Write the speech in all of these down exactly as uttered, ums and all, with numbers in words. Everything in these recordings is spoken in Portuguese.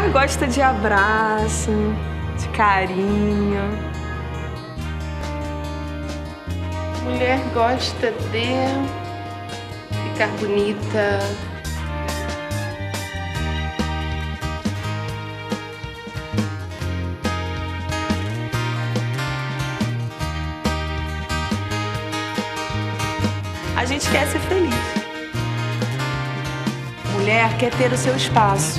Mulher gosta de abraço, de carinho. Mulher gosta de ficar bonita. A gente quer ser feliz. Mulher quer ter o seu espaço.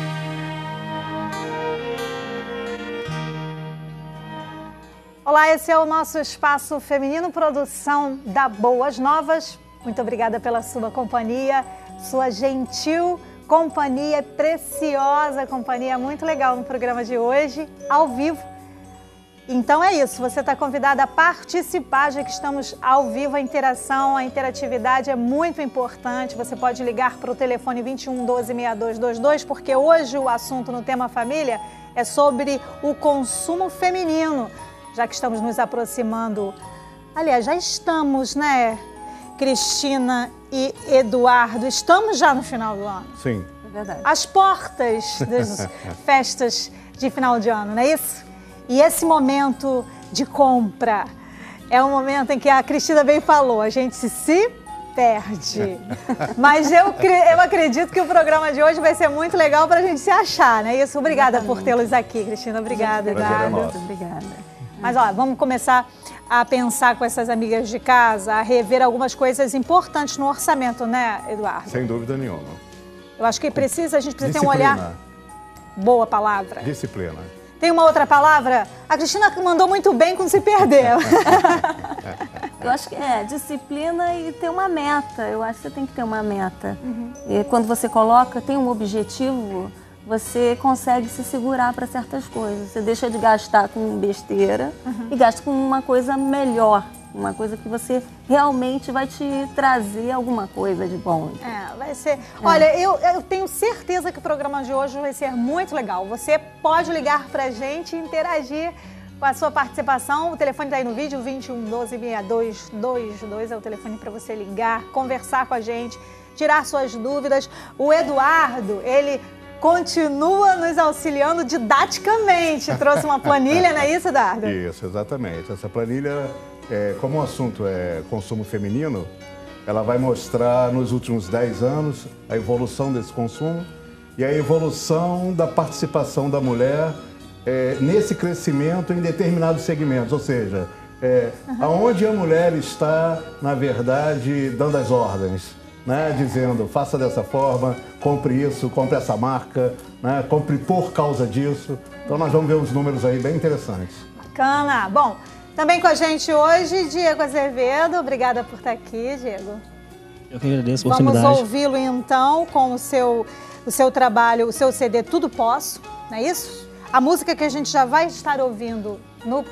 Olá, esse é o nosso Espaço Feminino, produção da Boas Novas. Muito obrigada pela sua companhia, sua gentil companhia, preciosa companhia, muito legal no programa de hoje, ao vivo. Então é isso, você está convidada a participar, já que estamos ao vivo, a interação, a interatividade é muito importante. Você pode ligar para o telefone vinte e um, doze, sessenta e dois vinte e dois, porque hoje o assunto no tema família é sobre o consumo feminino. Já que estamos nos aproximando, aliás, já estamos, né, Cristina e Eduardo, estamos já no final do ano. Sim. É verdade. As portas das festas de final de ano, não é isso? E esse momento de compra é um momento em que a Cristina bem falou, a gente se perde. Mas eu, eu acredito que o programa de hoje vai ser muito legal para a gente se achar, não é isso? Obrigada Exatamente. Por tê-los aqui, Cristina. Obrigada, Eduardo. Obrigada. Mas, ó, vamos começar a pensar com essas amigas de casa, a rever algumas coisas importantes no orçamento, né, Eduardo? Sem dúvida nenhuma. Eu acho que precisa, a gente precisa Disciplina. ter um olhar... Boa palavra. Disciplina. Tem uma outra palavra? A Cristina mandou muito bem quando se perdeu. Eu acho que é disciplina e ter uma meta. Eu acho que você tem que ter uma meta. Uhum. E quando você coloca, tem um objetivo... você consegue se segurar para certas coisas. Você deixa de gastar com besteira uhum. e gasta com uma coisa melhor, uma coisa que você realmente vai te trazer alguma coisa de bom. É, vai ser... É. Olha, eu, eu tenho certeza que o programa de hoje vai ser muito legal. Você pode ligar para a gente e interagir com a sua participação. O telefone está aí no vídeo, vinte e um, doze, sessenta e dois vinte e dois é o telefone para você ligar, conversar com a gente, tirar suas dúvidas. O Eduardo, ele... continua nos auxiliando didaticamente. Trouxe uma planilha, não é isso, Eduardo? Isso, exatamente. Essa planilha, é, como o assunto é consumo feminino, ela vai mostrar nos últimos dez anos a evolução desse consumo e a evolução da participação da mulher é, nesse crescimento em determinados segmentos. Ou seja, é, uhum. aonde a mulher está, na verdade, dando as ordens. Né, dizendo, faça dessa forma, compre isso, compre essa marca, né, compre por causa disso. Então nós vamos ver uns números aí bem interessantes. Bacana. Bom, também com a gente hoje, Diego Azevedo. Obrigada por estar aqui, Diego. Eu que agradeço a oportunidade. Vamos ouvi-lo então com o seu, o seu trabalho, o seu C D Tudo Posso, não é isso? A música que a gente já vai estar ouvindo no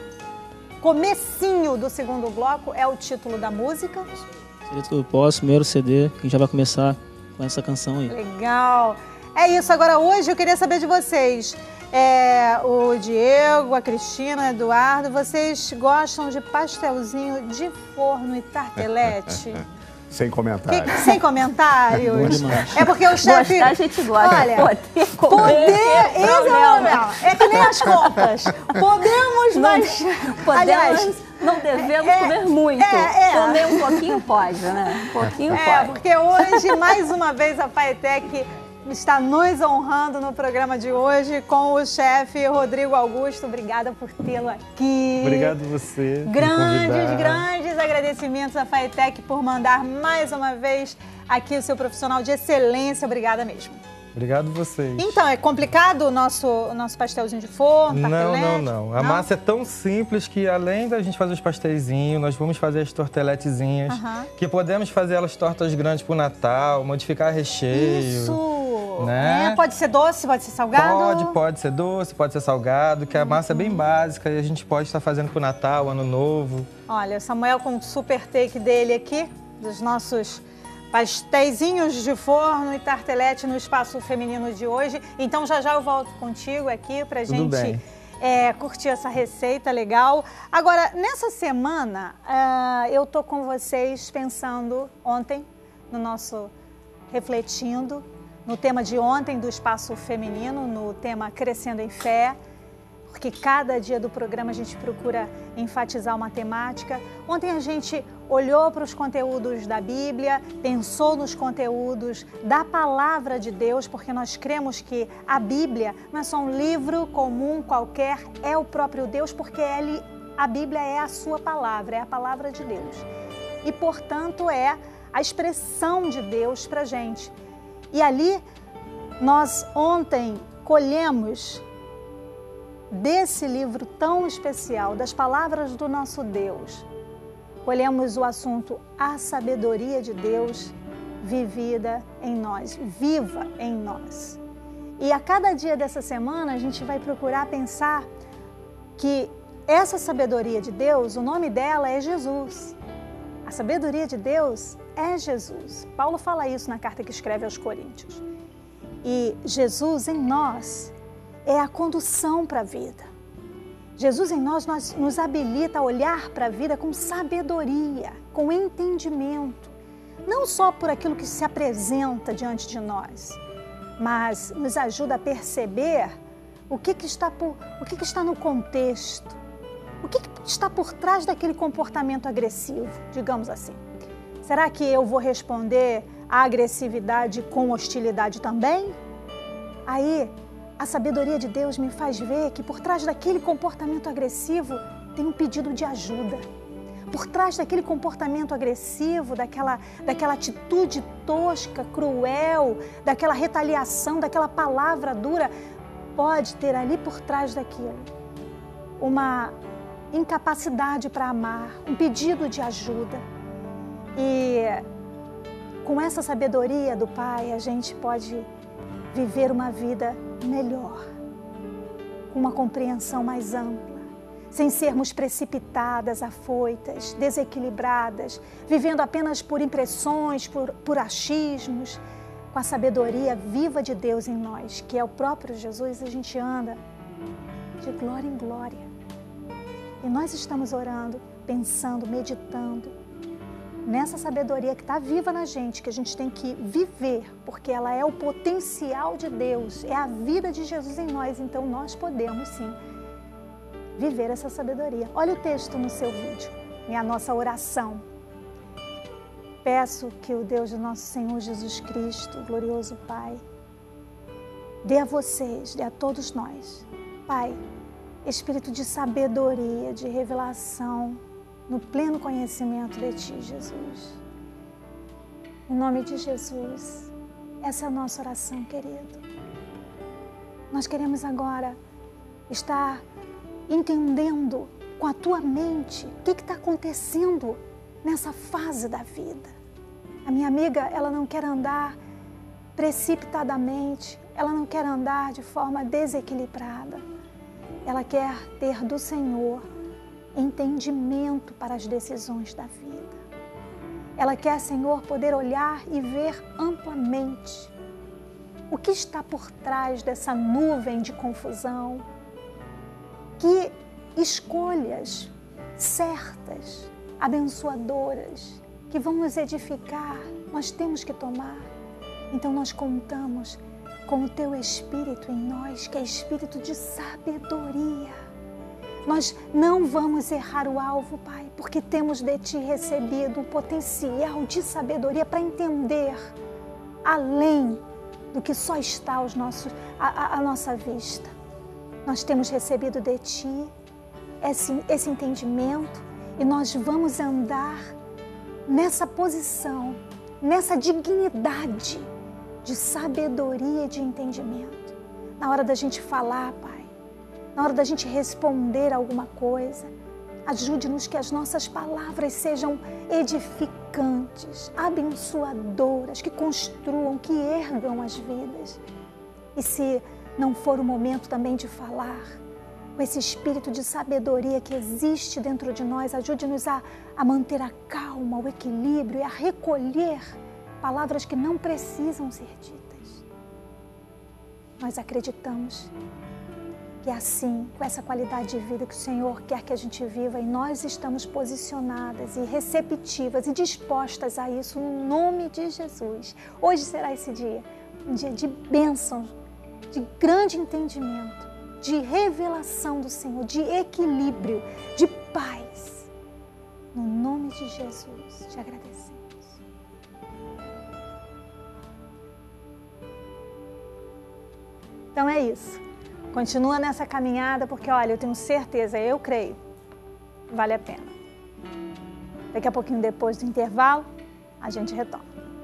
comecinho do segundo bloco é o título da música. C D Tudo Posso, primeiro C D, que já vai começar com essa canção aí. Legal. É isso, agora hoje eu queria saber de vocês. É, o Diego, a Cristina, o Eduardo, vocês gostam de pastelzinho de forno e tartelete? Sem comentários. Que, sem comentários? É porque o chefe... Gostar, a gente gosta. Olha, poder comer. Poder, É, esse é o problema. É que nem as compras. Podemos, mas... Podemos, aliás, não devemos é, comer muito. É, é. Comer um pouquinho pode, né? Um pouquinho é, pode. É, porque hoje, mais uma vez, a Faetec está nos honrando no programa de hoje com o chefe Rodrigo Augusto. Obrigada por tê-lo aqui. Obrigado você. Grandes, grandes agradecimentos à Faetec por mandar mais uma vez aqui o seu profissional de excelência. Obrigada mesmo. Obrigado vocês. Então, é complicado o nosso, o nosso pastelzinho de forno? Não, tartelete? não, não. A não? massa é tão simples que, além da gente fazer os pastéisinhos, nós vamos fazer as torteletezinhas, uh-huh. que podemos fazer elas tortas grandes para o Natal, modificar recheio. Isso! Né? É, pode ser doce, pode ser salgado? Pode, pode ser doce, pode ser salgado, que a uhum. massa é bem básica e a gente pode estar fazendo para o Natal, Ano Novo. Olha, Samuel com o super take dele aqui, dos nossos pastéisinhos de forno e tartelete no Espaço Feminino de hoje. Então já já eu volto contigo aqui pra Tudo gente bem. É, curtir essa receita legal. Agora, nessa semana, uh, eu tô com vocês pensando, ontem, no nosso Refletindo, no tema de ontem do Espaço Feminino, no tema Crescendo em Fé, porque cada dia do programa a gente procura enfatizar uma temática. Ontem a gente olhou para os conteúdos da Bíblia, pensou nos conteúdos da Palavra de Deus, porque nós cremos que a Bíblia não é só um livro comum qualquer, é o próprio Deus, porque ele, a Bíblia é a sua palavra, é a palavra de Deus. E, portanto, é a expressão de Deus para a gente. E ali, nós ontem colhemos desse livro tão especial, das palavras do nosso Deus, colhemos o assunto a sabedoria de Deus vivida em nós, viva em nós. E a cada dia dessa semana a gente vai procurar pensar que essa sabedoria de Deus, o nome dela é Jesus. A sabedoria de Deus é Jesus. Paulo fala isso na carta que escreve aos Coríntios. E Jesus em nós é a condução para a vida. Jesus em nós, nós nos habilita a olhar para a vida com sabedoria, com entendimento. Não só por aquilo que se apresenta diante de nós, mas nos ajuda a perceber o que, que, está, por, o que, que está no contexto, o que, que está por trás daquele comportamento agressivo, digamos assim. Será que eu vou responder à agressividade com hostilidade também? Aí, a sabedoria de Deus me faz ver que por trás daquele comportamento agressivo tem um pedido de ajuda. Por trás daquele comportamento agressivo, daquela, daquela atitude tosca, cruel, daquela retaliação, daquela palavra dura, pode ter ali por trás daquilo uma incapacidade para amar, um pedido de ajuda. E com essa sabedoria do Pai, a gente pode viver uma vida melhor, com uma compreensão mais ampla, sem sermos precipitadas, afoitas, desequilibradas, vivendo apenas por impressões, por, por achismos. Com a sabedoria viva de Deus em nós, que é o próprio Jesus, a gente anda de glória em glória. E nós estamos orando, pensando, meditando nessa sabedoria que está viva na gente, que a gente tem que viver, porque ela é o potencial de Deus, é a vida de Jesus em nós, então nós podemos sim viver essa sabedoria. Olha o texto no seu vídeo, é a nossa oração. Peço que o Deus do nosso Senhor Jesus Cristo, glorioso Pai, dê a vocês, dê a todos nós, Pai, espírito de sabedoria, de revelação, no pleno conhecimento de Ti, Jesus. Em nome de Jesus, essa é a nossa oração, querido. Nós queremos agora estar entendendo com a Tua mente o que está acontecendo nessa fase da vida. A minha amiga, ela não quer andar precipitadamente, ela não quer andar de forma desequilibrada. Ela quer ter do Senhor entendimento para as decisões da vida. Ela quer, Senhor, poder olhar e ver amplamente o que está por trás dessa nuvem de confusão. Que escolhas certas, abençoadoras, que vão nos edificar, nós temos que tomar. Então nós contamos com o Teu Espírito em nós, que é Espírito de sabedoria. Nós não vamos errar o alvo, Pai, porque temos de Ti recebido um potencial de sabedoria para entender além do que só está aos nossos, a, a, a nossa vista. Nós temos recebido de Ti esse, esse entendimento e nós vamos andar nessa posição, nessa dignidade de sabedoria e de entendimento. Na hora da gente falar, Pai, na hora da gente responder alguma coisa, ajude-nos que as nossas palavras sejam edificantes, abençoadoras, que construam, que ergam as vidas. E se não for o momento também de falar, com esse espírito de sabedoria que existe dentro de nós, ajude-nos a, a manter a calma, o equilíbrio e a recolher palavras que não precisam ser ditas. Nós acreditamos que é assim, com essa qualidade de vida que o Senhor quer que a gente viva, e nós estamos posicionadas e receptivas e dispostas a isso no nome de Jesus. Hoje será esse dia um dia de bênção, de grande entendimento, de revelação do Senhor, de equilíbrio, de paz. No nome de Jesus, te agradecemos. Então é isso. Continua nessa caminhada, porque olha, eu tenho certeza, eu creio, vale a pena. Daqui a pouquinho depois do intervalo, a gente retoma.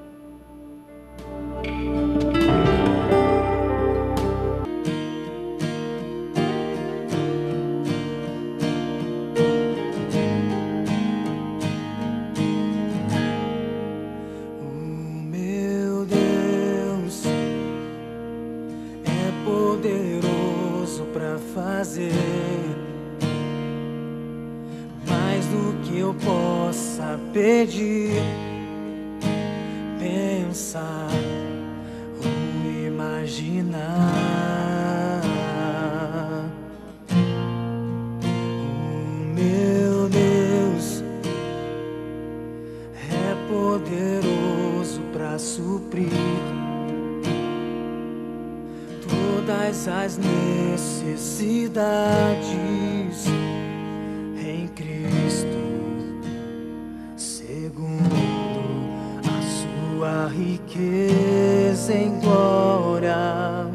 Mais do que eu possa pedir, pensar ou imaginar. O meu Deus é poderoso para suprir todas as necessidades em Cristo, segundo a sua riqueza em glória.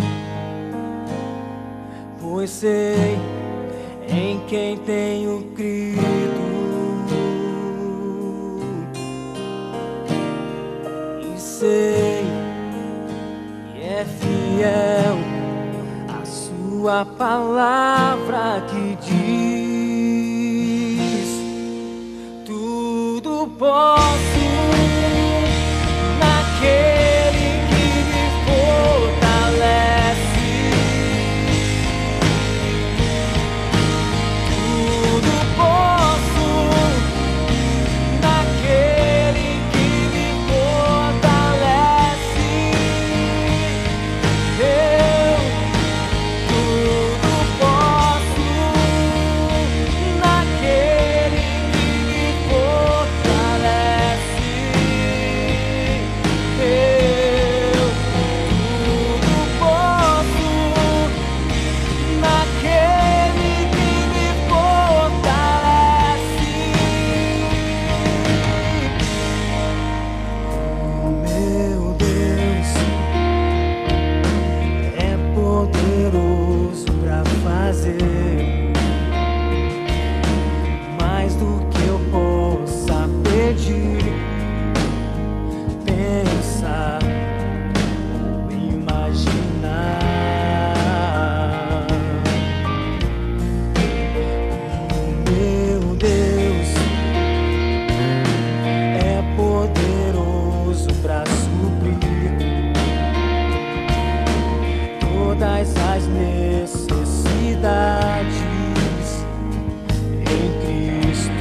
Pois sei em quem tenho crido e sei que é fiel a sua palavra que diz: tudo posso naquele que me fortalece. Tudo posso naquele que me fortalece. Eu tudo posso naquele que me fortalece. Eu tudo posso naquele que me fortalece. O meu Deus é poderoso para fazer mais do que eu possa pedir, pensar ou imaginar. O meu Deus é poderoso para suprir todas as necessidades em Cristo,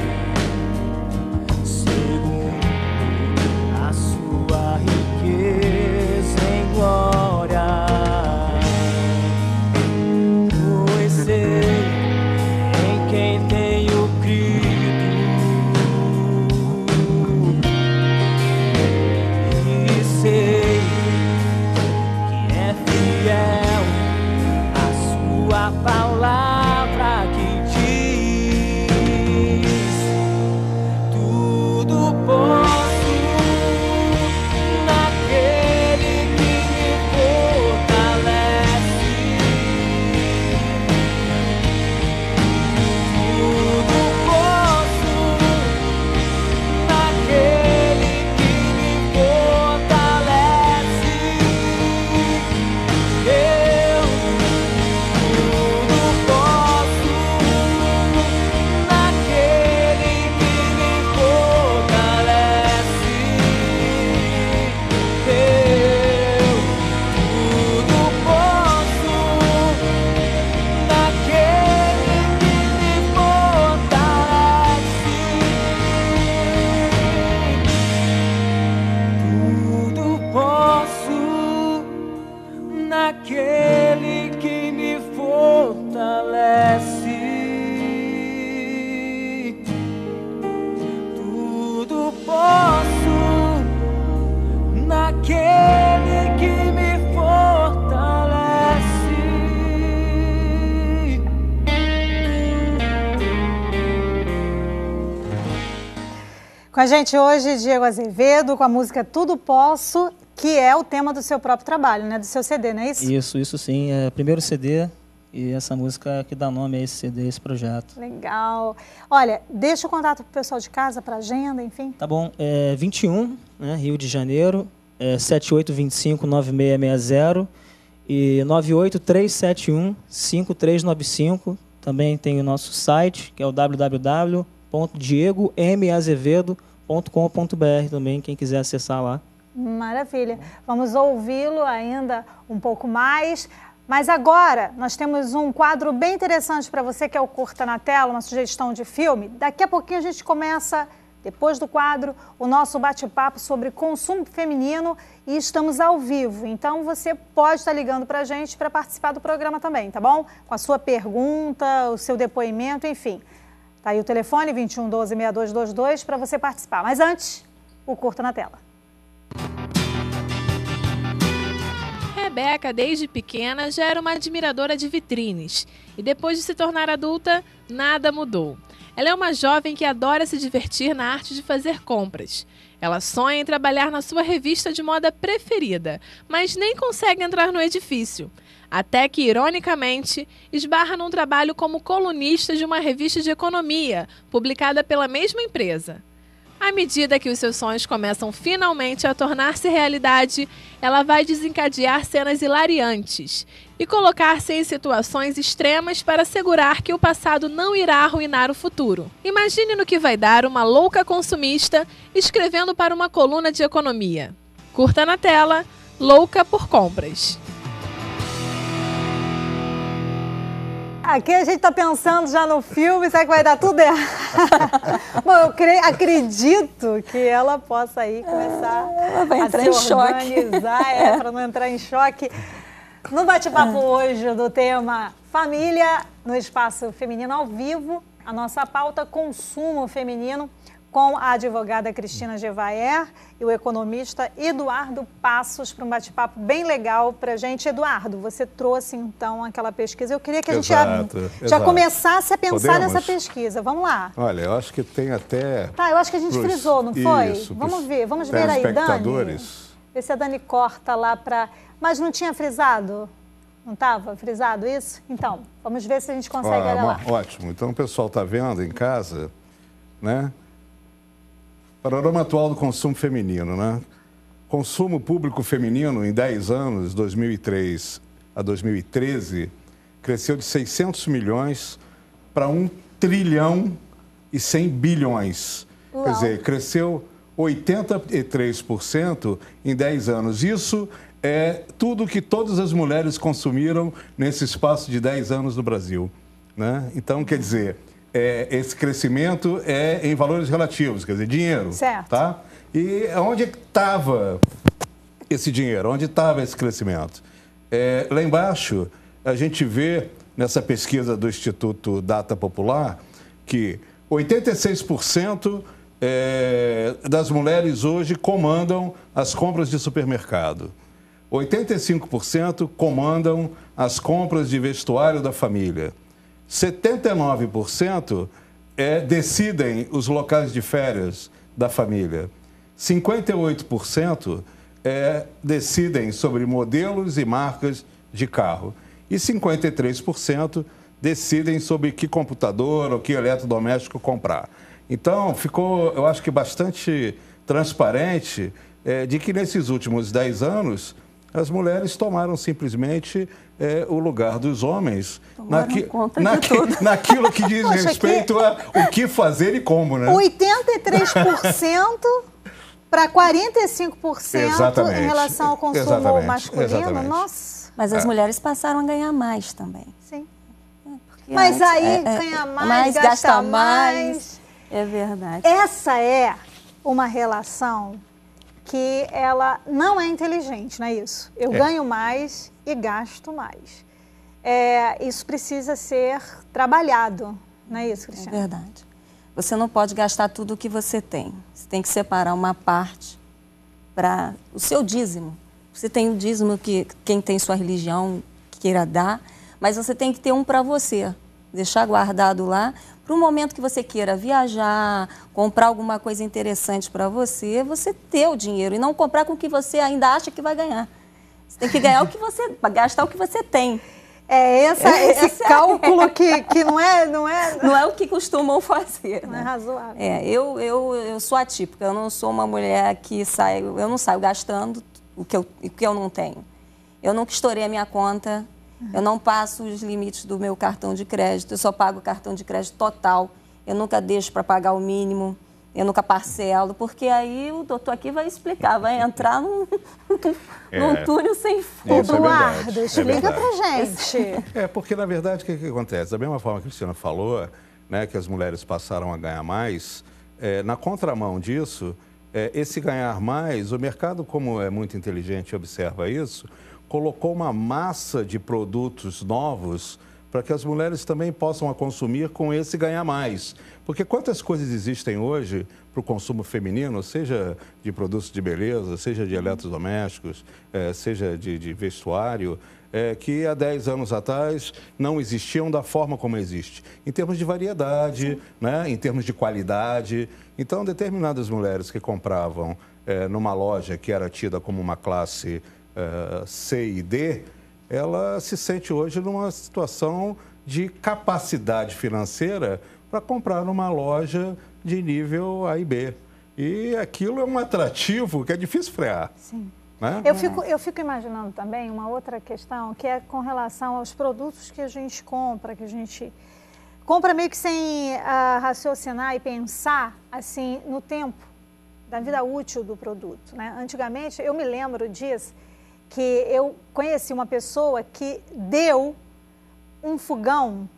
segundo a sua riqueza em glória. Pois sei em quem tenho crido e sei que é fiel a Com a gente hoje, Diego Azevedo, com a música Tudo Posso, que é o tema do seu próprio trabalho, né? Do seu C D, não é isso? Isso, isso sim. É o primeiro C D e essa música que dá nome a esse C D, esse projeto. Legal. Olha, deixa o contato pro pessoal de casa, para agenda, enfim. Tá bom. É vinte e um, né, Rio de Janeiro, é sete oito dois cinco, nove seis seis zero e nove oito três sete um, cinco três nove cinco. Também tem o nosso site, que é o w w w ponto diego m azevedo ponto com ponto b r também, quem quiser acessar lá. Maravilha. Vamos ouvi-lo ainda um pouco mais. Mas agora nós temos um quadro bem interessante para você, que é o Curta na Tela, uma sugestão de filme. Daqui a pouquinho a gente começa, depois do quadro, o nosso bate-papo sobre consumo feminino e estamos ao vivo. Então você pode estar ligando para a gente para participar do programa também, tá bom? Com a sua pergunta, o seu depoimento, enfim. Tá aí o telefone vinte e um, doze, sessenta e dois vinte e dois para você participar. Mas antes, o Curta na Tela. Rebeca, desde pequena, já era uma admiradora de vitrines. E depois de se tornar adulta, nada mudou. Ela é uma jovem que adora se divertir na arte de fazer compras. Ela sonha em trabalhar na sua revista de moda preferida, mas nem consegue entrar no edifício. Até que, ironicamente, esbarra num trabalho como colunista de uma revista de economia, publicada pela mesma empresa. À medida que os seus sonhos começam finalmente a tornar-se realidade, ela vai desencadear cenas hilariantes e colocar-se em situações extremas para assegurar que o passado não irá arruinar o futuro. Imagine no que vai dar uma louca consumista escrevendo para uma coluna de economia. Curta na tela, Louca por Compras. Aqui a gente está pensando já no filme, será que vai dar tudo errado? Bom, eu creio, acredito que ela possa aí começar ela vai a entrar se em choque. organizar, é, para não entrar em choque. No bate-papo hoje do tema Família no Espaço Feminino ao Vivo, a nossa pauta Consumo Feminino, com a advogada Cristina Gevaer e o economista Eduardo Passos, para um bate-papo bem legal para a gente. Eduardo, você trouxe então aquela pesquisa. Eu queria que a gente Exato, já, já exato. começasse a pensar Podemos? nessa pesquisa. Vamos lá. Olha, eu acho que tem até... Tá, eu acho que a gente pros- frisou, não foi? Isso, Vamos pros ver, vamos ver aí, Dani. telespectadores. Vê se a Dani corta lá para... Mas não tinha frisado? Não estava frisado isso? Então, vamos ver se a gente consegue Ah, olhar lá. ó, ótimo. Então o pessoal está vendo em casa, né? Panorama atual do consumo feminino, né? Consumo público feminino em dez anos, dois mil e três a dois mil e treze, cresceu de seiscentos milhões para um trilhão e cem bilhões. Uau. Quer dizer, cresceu oitenta e três por cento em dez anos. Isso é tudo que todas as mulheres consumiram nesse espaço de dez anos no Brasil, né? Então, quer dizer, é, esse crescimento é em valores relativos, quer dizer, dinheiro. Certo. Tá? E onde estava esse dinheiro? Onde estava esse crescimento? É, lá embaixo, a gente vê nessa pesquisa do Instituto Data Popular que oitenta e seis por cento é, das mulheres hoje comandam as compras de supermercado. oitenta e cinco por cento comandam as compras de vestuário da família. setenta e nove por cento é, decidem os locais de férias da família. cinquenta e oito por cento é, decidem sobre modelos e marcas de carro. E cinquenta e três por cento decidem sobre que computador ou que eletrodoméstico comprar. Então, ficou, eu acho que bastante transparente é, de que nesses últimos dez anos as mulheres tomaram simplesmente é, o lugar dos homens naqui, conta de naqui, tudo. naquilo que diz Poxa, respeito que- a o que fazer e como, né? oitenta e três por cento para quarenta e cinco por cento Exatamente. em relação ao consumo Exatamente. masculino. Exatamente. Nossa, Mas as mulheres passaram a ganhar mais também. sim. Porque Mas antes, aí é, é, ganha mais, mais, gasta, gasta mais. mais. É verdade. Essa é uma relação que ela não é inteligente, não é isso? Eu É. ganho mais e gasto mais. É, isso precisa ser trabalhado, não é isso, É Cristiane? verdade. Você não pode gastar tudo o que você tem. Você tem que separar uma parte para o seu dízimo. Você tem o dízimo que quem tem sua religião queira dar, mas você tem que ter um para você. Deixar guardado lá, para o momento que você queira viajar, comprar alguma coisa interessante para você, você ter o dinheiro e não comprar com o que você ainda acha que vai ganhar. Você tem que ganhar o que você, gastar o que você tem. É essa, esse essa cálculo é... que, que não é, não é... Não é o que costumam fazer. Não né? é razoável. É, eu, eu, eu sou atípica, eu não sou uma mulher que sai, eu não saio gastando o que eu, o que eu não tenho. Eu nunca estourei a minha conta, uhum. eu não passo os limites do meu cartão de crédito, eu só pago o cartão de crédito total, eu nunca deixo para pagar o mínimo. Eu nunca parcelo, porque aí o doutor aqui vai explicar, vai entrar num, é, num túnel sem fundo. Eduardo, é explica é pra gente. É, porque na verdade o que, que acontece? Da mesma forma que a Cristina falou, né, que as mulheres passaram a ganhar mais, é, na contramão disso, é, esse ganhar mais, o mercado, como é muito inteligente e observa isso, colocou uma massa de produtos novos para que as mulheres também possam consumir com esse ganhar mais. Porque quantas coisas existem hoje para o consumo feminino, seja de produtos de beleza, seja de eletrodomésticos, é, seja de, de vestuário, é, que há dez anos atrás não existiam da forma como existe. Em termos de variedade, né, em termos de qualidade. Então, determinadas mulheres que compravam é, numa loja que era tida como uma classe é, C e D, ela se sente hoje numa situação de capacidade financeira para comprar numa loja de nível A e B. E aquilo é um atrativo que é difícil frear. Sim. Né? Eu fico, eu fico imaginando também uma outra questão, que é com relação aos produtos que a gente compra, que a gente compra meio que sem uh, raciocinar e pensar assim no tempo da vida útil do produto. Né? Antigamente, eu me lembro disso, que eu conheci uma pessoa que deu um fogão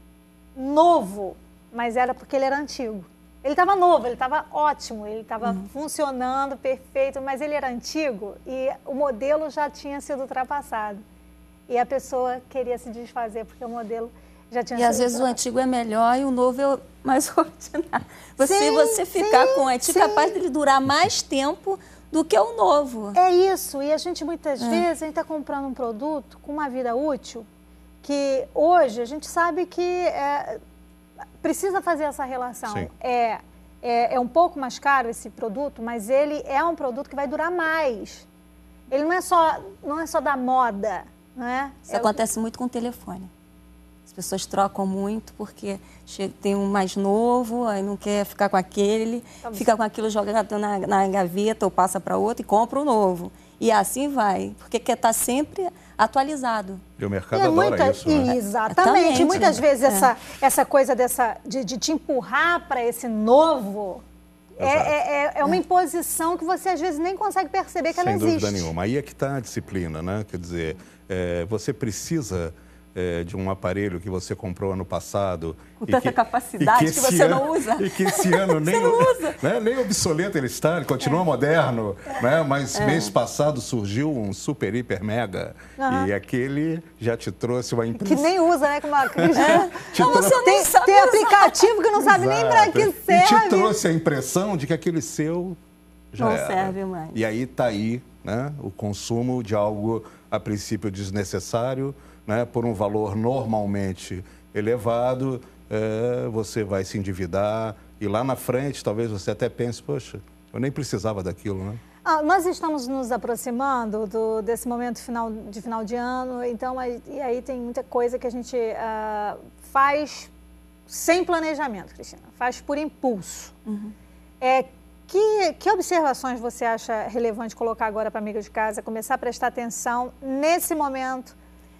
novo, mas era porque ele era antigo. Ele estava novo, ele estava ótimo, ele estava uhum. funcionando perfeito, mas ele era antigo e o modelo já tinha sido ultrapassado. E a pessoa queria se desfazer porque o modelo já tinha e sido às vezes o antigo é melhor e o novo é mais ordinário. Você, sim, você ficar sim, com o antigo é capaz dele durar mais tempo do que o novo. É isso, e a gente muitas é. vezes a gente está comprando um produto com uma vida útil que hoje a gente sabe que é, precisa fazer essa relação. É, é, é um pouco mais caro esse produto, mas ele é um produto que vai durar mais. Ele não é só, não é só da moda, né? Isso é acontece o... muito com o telefone. As pessoas trocam muito porque tem um mais novo, aí não quer ficar com aquele, tá fica com aquilo jogado na, na gaveta ou passa para outro e compra o um novo. E assim vai, porque quer estar sempre atualizado. E o mercado e é adora muita... isso, né? Exatamente. E muitas vezes é. essa, essa coisa dessa, de, de te empurrar para esse novo é, é, é uma é. imposição que você às vezes nem consegue perceber que Sem ela existe. Sem dúvida nenhuma. Aí é que está a disciplina, né? Quer dizer, é, você precisa... É, de um aparelho que você comprou ano passado. Com tanta que, capacidade que, que você ano, não usa. E que esse ano nem, não usa. Né, nem obsoleto ele está, ele continua é. moderno. É. Né, mas é. mês passado surgiu um super, hiper, mega. Uhum. E aquele já te trouxe uma impressão. Que nem usa, né? Como a Cris. É. Não, você nem tem, sabe tem aplicativo que não sabe Exato. nem para que serve. E te trouxe a impressão de que aquele seu já não era. serve mais. E aí está aí, né, o consumo de algo, a princípio, desnecessário, né, por um valor normalmente elevado, é, você vai se endividar e lá na frente talvez você até pense, poxa, eu nem precisava daquilo, né? Ah, nós estamos nos aproximando do, desse momento final, de final de ano, então aí, e aí tem muita coisa que a gente uh, faz sem planejamento, Cristina, faz por impulso. Uhum. É, que, que observações você acha relevante colocar agora para a amiga de casa, começar a prestar atenção nesse momento?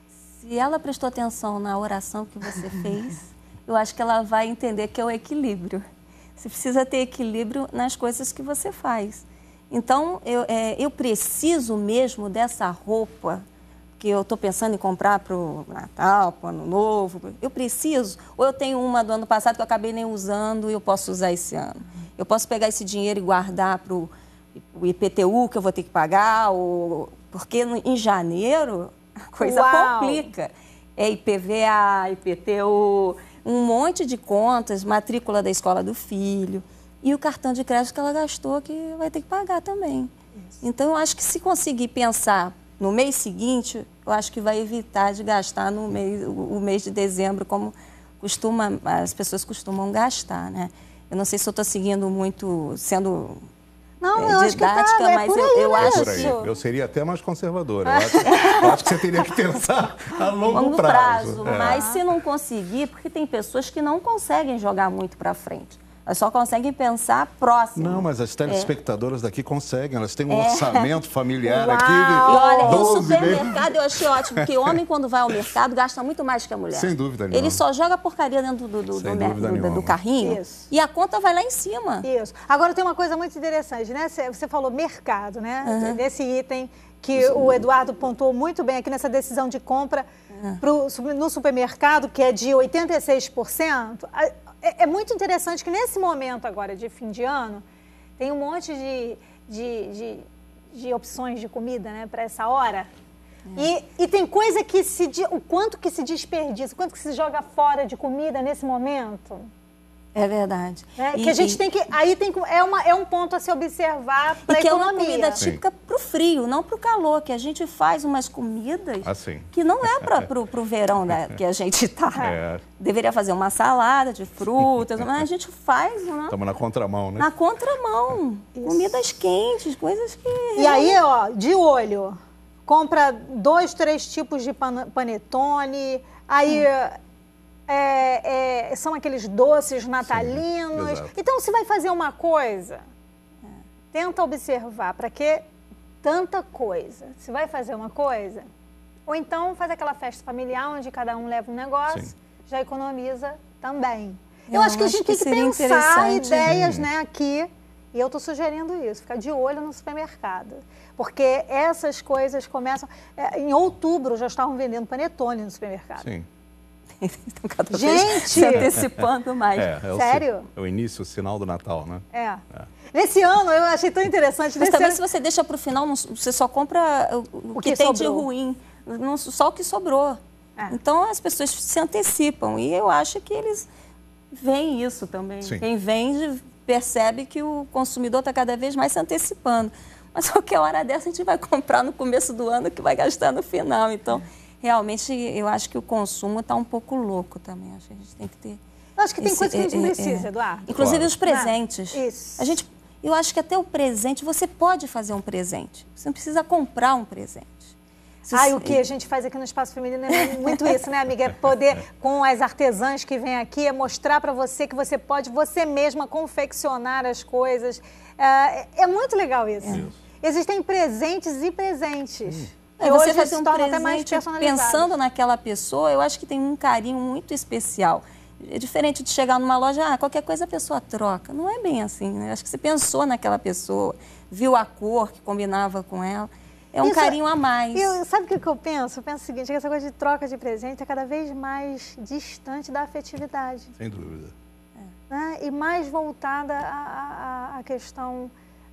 Se ela prestou atenção na oração que você fez, eu acho que ela vai entender que é o equilíbrio. Você precisa ter equilíbrio nas coisas que você faz. Então, eu, é, eu preciso mesmo dessa roupa que eu estou pensando em comprar para o Natal, para o Ano Novo. Eu preciso, ou eu tenho uma do ano passado que eu acabei nem usando e eu posso usar esse ano. Eu posso pegar esse dinheiro e guardar para o I P T U que eu vou ter que pagar, ou... porque no, em janeiro... A coisa Uau. complica. É I P V A, I P T U, um monte de contas, matrícula da escola do filho. E o cartão de crédito que ela gastou, que vai ter que pagar também. Isso. Então, eu acho que se conseguir pensar no mês seguinte, eu acho que vai evitar de gastar no mês, o mês de dezembro como costuma, as pessoas costumam gastar, né? Eu não sei se eu estou seguindo muito, sendo não, é, eu acho didática, que tá, é mas por eu, aí, eu né? acho Por aí. que... Eu seria até mais conservadora. Eu acho, eu acho que você teria que pensar a longo, longo prazo. prazo. É. Mas se não conseguir, porque tem pessoas que não conseguem jogar muito para frente. Elas só conseguem pensar próximo. Não, mas as telespectadoras é. daqui conseguem. Elas têm um é. orçamento familiar Uau. aqui de E olha, no doze supermercado eu achei ótimo, porque o homem, quando vai ao mercado, gasta muito mais que a mulher. Sem dúvida nenhuma. Ele só joga porcaria dentro do, do, do, do, do, do carrinho. Isso. E a conta vai lá em cima. Isso. Agora tem uma coisa muito interessante, né? Você falou mercado, né? Uhum. Nesse item que Sim. o Eduardo pontuou muito bem aqui nessa decisão de compra uhum. pro, no supermercado, que é de oitenta e seis por cento. É, é muito interessante que nesse momento agora de fim de ano, tem um monte de, de, de, de opções de comida, né, para essa hora. É. E, e tem coisa que se... O quanto que se desperdiça, o quanto que se joga fora de comida nesse momento. É verdade. É, e, que a gente e... tem que... Aí tem, é, uma, é um ponto a se observar para a economia. E que é uma comida típica para o frio, não para o calor. Que a gente faz umas comidas assim. que não é para o verão, né, que a gente está. É. Deveria fazer uma salada de frutas, mas a gente faz, né? Estamos na contramão, né? Na contramão. Isso. Comidas quentes, coisas que... E aí, ó, de olho, compra dois, três tipos de panetone, aí... Hum. É, é, são aqueles doces natalinos. Sim, então, se vai fazer uma coisa, é. tenta observar para que tanta coisa. Se vai fazer uma coisa, ou então faz aquela festa familiar onde cada um leva um negócio, Sim. já economiza também. Eu, eu acho que a gente tem que, que pensar ideias, né, aqui, e eu estou sugerindo isso, ficar de olho no supermercado. Porque essas coisas começam... É, em outubro já estavam vendendo panetone no supermercado. Sim. Então, cada Gente! vez se antecipando mais. É, é Sério? O, é o início, o sinal do Natal, né? É. é. Nesse ano, eu achei tão interessante. Mas também ano... se você deixa para o final, você só compra o, o que, que tem sobrou. de ruim. Não, só o que sobrou. É. Então, as pessoas se antecipam. E eu acho que eles veem isso também. Sim. Quem vende percebe que o consumidor está cada vez mais se antecipando. Mas qualquer hora dessa a gente vai comprar no começo do ano que vai gastar no final. Então... É. Realmente, eu acho que o consumo está um pouco louco também. Acho que a gente tem que ter... Eu acho que tem coisas que a gente não precisa, é, Eduardo. Inclusive claro. os presentes. Ah, isso. A gente, eu acho que até o presente, você pode fazer um presente. Você não precisa comprar um presente. Ah, e o que a gente faz aqui no Espaço Feminino é muito isso, né, amiga? É poder, com as artesãs que vêm aqui, é mostrar para você que você pode, você mesma, confeccionar as coisas. É, é muito legal isso. É. Existem presentes e presentes. Hum. É, você fazer um presente pensando naquela pessoa, eu acho que tem um carinho muito especial. É diferente de chegar numa loja, ah, qualquer coisa a pessoa troca. Não é bem assim, né? Acho que você pensou naquela pessoa, viu a cor que combinava com ela. É um Isso, carinho a mais. Eu, sabe o que eu penso? Eu penso o seguinte, que essa coisa de troca de presente é cada vez mais distante da afetividade. Sem dúvida. É. Né? E mais voltada à questão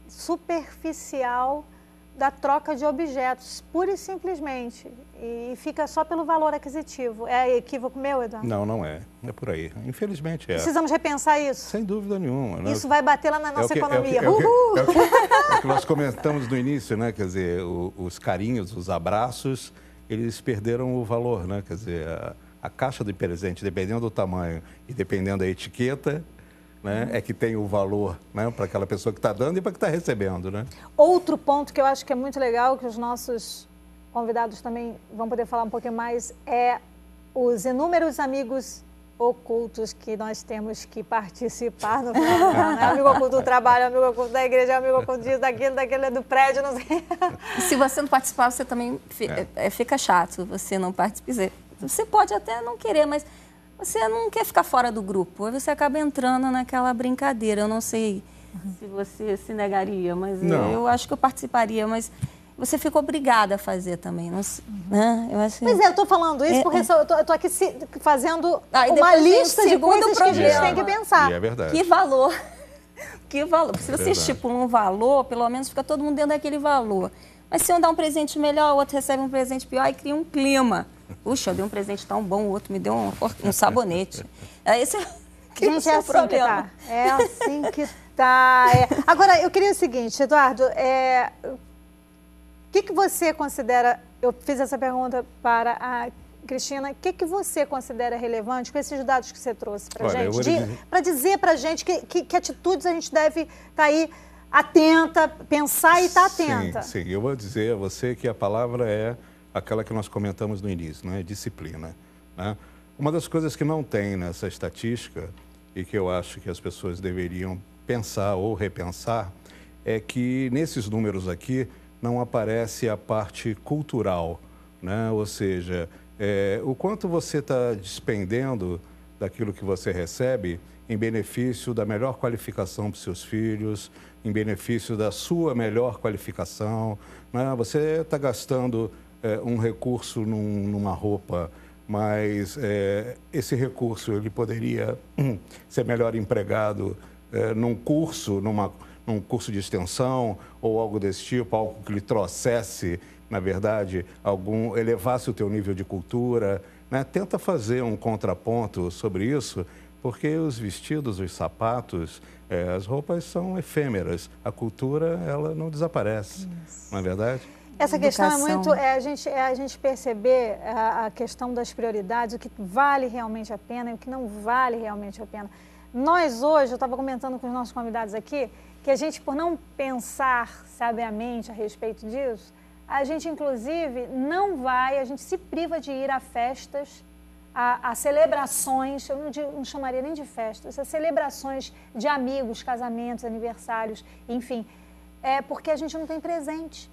superficial da troca de objetos, pura e simplesmente. E fica só pelo valor aquisitivo. É equívoco meu, Eduardo? Não, não é. É por aí. Infelizmente é. Precisamos repensar isso. Sem dúvida nenhuma. Né? Isso vai bater lá na nossa é que, economia. É o, que, é, o que, é, o que, é o que nós comentamos no início, né? Quer dizer, o, os carinhos, os abraços, eles perderam o valor, né? Quer dizer, a, a caixa de presente, dependendo do tamanho e dependendo da etiqueta, né, é que tem o valor, né, para aquela pessoa que está dando e para que está recebendo, né? Outro ponto que eu acho que é muito legal, que os nossos convidados também vão poder falar um pouquinho mais, é os inúmeros amigos ocultos que nós temos que participar no final, né? Amigo oculto do trabalho, amigo oculto da igreja, amigo oculto disso, daquilo, daquele do prédio, não sei. Se você não participar, você também é. fica chato, você não participa. Você pode até não querer, mas... Você não quer ficar fora do grupo, aí você acaba entrando naquela brincadeira. Eu não sei uhum. se você se negaria, mas eu, eu acho que eu participaria, mas você fica obrigada a fazer também, não, uhum. né? Eu acho... Mas é, eu estou falando isso é, porque é. eu estou aqui se, fazendo ah, uma lista de coisas problema. que a gente tem que pensar. E é verdade. Que valor, que valor. Se você estipula um valor, pelo menos fica todo mundo dentro daquele valor. Mas se um dá um presente melhor, o outro recebe um presente pior, aí cria um clima. Puxa, eu dei um presente tão bom, o outro me deu um, um sabonete. É esse que Gente, é assim problema. que tá. É assim que tá. É. Agora, eu queria o seguinte, Eduardo, é... o que, que você considera... Eu fiz essa pergunta para a Cristina, o que, que você considera relevante com esses dados que você trouxe para a Olha, eu gente? vou De, dizer- para dizer para a gente que, que, que atitudes a gente deve estar tá aí atenta, pensar e estar tá atenta. Sim, sim, eu vou dizer a você que a palavra é aquela que nós comentamos no início, né? Disciplina. Né? Uma das coisas que não tem nessa estatística e que eu acho que as pessoas deveriam pensar ou repensar é que nesses números aqui não aparece a parte cultural, né? Ou seja, é, o quanto você está despendendo daquilo que você recebe em benefício da melhor qualificação para os seus filhos, em benefício da sua melhor qualificação, né? Você está gastando é, um recurso num, numa roupa, mas é, esse recurso ele poderia hum, ser melhor empregado é, num curso, numa, num curso de extensão ou algo desse tipo, algo que lhe trouxesse, na verdade, algum, elevasse o teu nível de cultura, né? Tenta fazer um contraponto sobre isso, porque os vestidos, os sapatos, é, as roupas são efêmeras. A cultura, ela não desaparece, isso. Não é verdade? Essa questão Educação. é muito, é a gente, é a gente perceber a, a questão das prioridades, o que vale realmente a pena e o que não vale realmente a pena. Nós hoje, eu estava comentando com os nossos convidados aqui, que a gente, por não pensar sabiamente a respeito disso, a gente, inclusive, não vai, a gente se priva de ir a festas, a, a celebrações, eu não, digo, não chamaria nem de festas, a celebrações de amigos, casamentos, aniversários, enfim, é porque a gente não tem presente.